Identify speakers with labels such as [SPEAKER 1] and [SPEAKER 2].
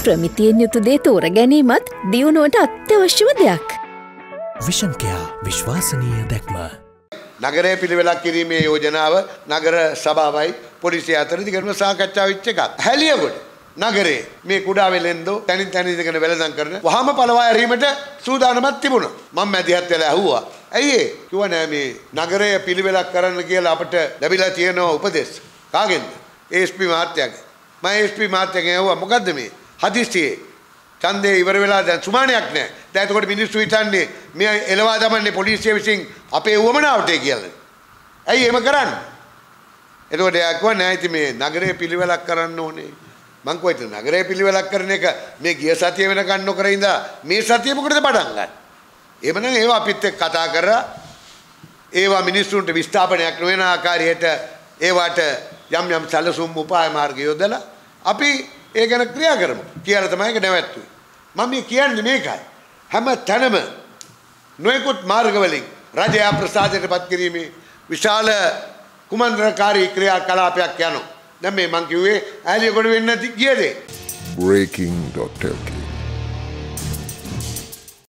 [SPEAKER 1] ප්‍රමිතියෙන් යුතු දේ තෝර ගැනීමත් දියුණුවට අත්‍යවශ්‍යම දෙයක්.
[SPEAKER 2] විෂන් කෙයා විශ්වාසනීය දැක්ම.
[SPEAKER 3] නගරය පිළිවෙලක් කිරීමේ යෝජනාව නගර සභාවයි පොලිසිය අතර දිගටම සාකච්ඡා වෙච්ච එකක්. හැලියගොඩ නගරේ මේ කුඩා වෙලෙන්දෝ තනින් තනින් ඉඳගෙන වෙලඳන් කරන වහම පළවා ඇරීමට සූදානමක් තිබුණා. මම මැදිහත් වෙලා ඇහුවා. ඇයි ඒ? කිව්වා නෑ මේ නගරය පිළිවෙලක් කරන්න කියලා අපිට ලැබිලා තියෙන උපදෙස්. කාගෙන්ද? ASP මහත්තයාගෙන්. මම ASP මහත්තයාගෙන් ඇහුවා මොකද්ද මේ? හදිස්සියේ ඡන්දේ ඉවර වෙලා දැන් සුමානයක් නැහැ. දැන් එතකොට මිනිස්සු හිතන්නේ මේ එලවා දමන්නේ පොලිසිය විසින් අපේ උවමනාවට කියලා. ඇයි එහෙම කරන්නේ? එතකොට එයා කිව්වා නෑ ඉතින් මේ නගරයේ පිළිවෙලක් කරන්න ඕනේ. මං කොයිද නගරයේ පිළිවෙලක් කරන එක මේ ගිය සතිය වෙනකන් නොකර ඉඳලා මේ සතිය මොකටද පටන් ගන්න? එහෙමනම් ඒවා අපිත් එක්ක කතා කරලා ඒවා මිනිස්සුන්ට විස්ථාපනයක් නොවන ආකාරයට ඒවට යම් යම් සැලසුම් උපාය මාර්ග යොදලා අපි ඒ ගැන ක්‍රියා කරමු කියලා තමයි ඒක නැවැත්තුවේ. මම මේ කියන්නේ මේකයි. හැම තැනම නොයෙකුත් මාර්ගවලින් රජය අප්‍රසාදයටපත් කිරීමේ විශාල කුමන්ත්‍රණකාරී ක්‍රියාකලාපයක් යනවා. දැන් මේ මං කිව්වේ ඈලියගොඩ වෙන්නේ නැති ගියදේ.
[SPEAKER 4] breaking.lk